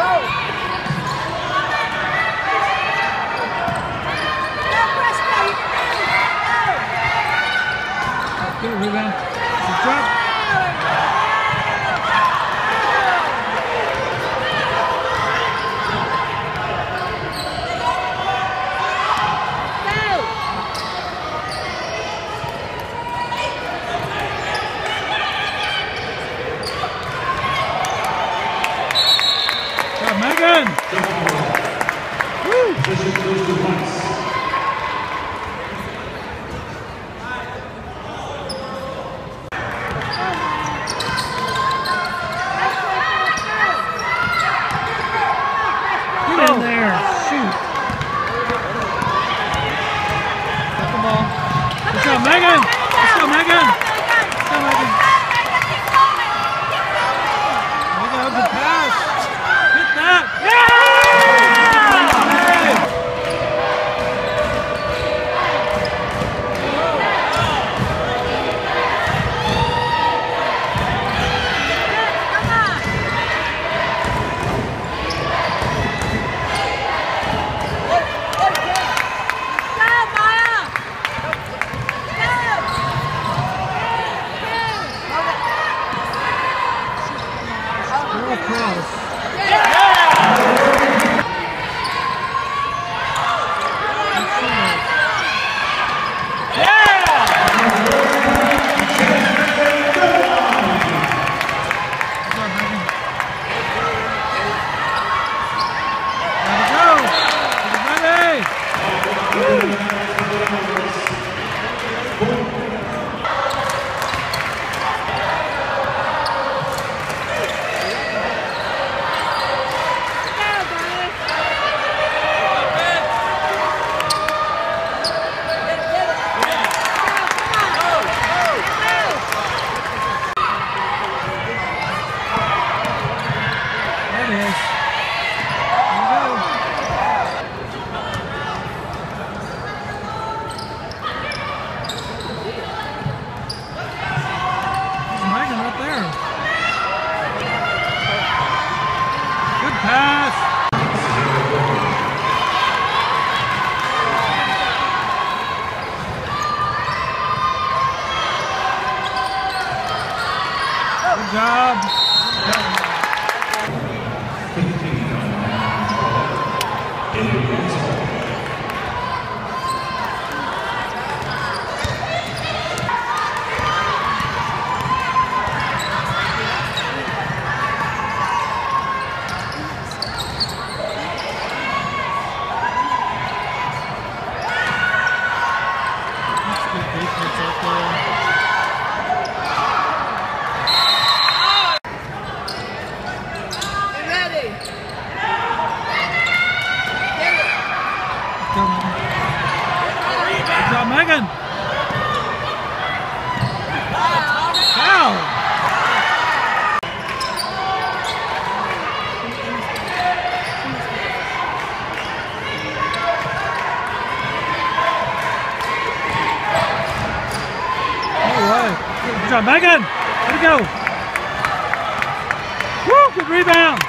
Good rebound. Good job. Megan! Woo! Get in there! Shoot! Got the ball. Let's go, Megan! Let's go, Megan! Let's go, Megan! There you go, good pass! Hit that! Yeah! Cross. Pass. Good job. Good job, Megan. Foul. All right. Good job, Megan. Way to go. Woo, good rebound.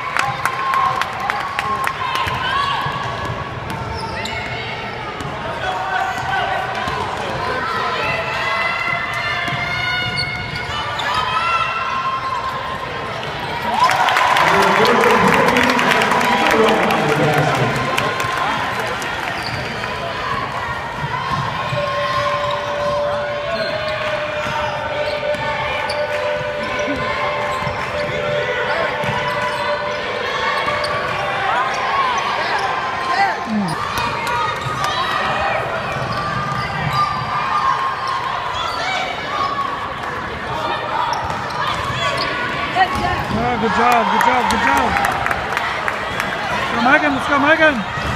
Oh, good job, good job, good job. Let's go, Megan, let's go, Megan.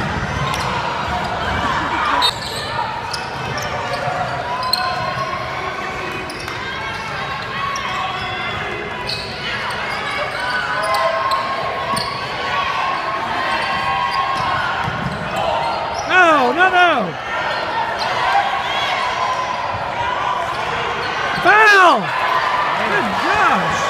No, no, no. Foul! Good job.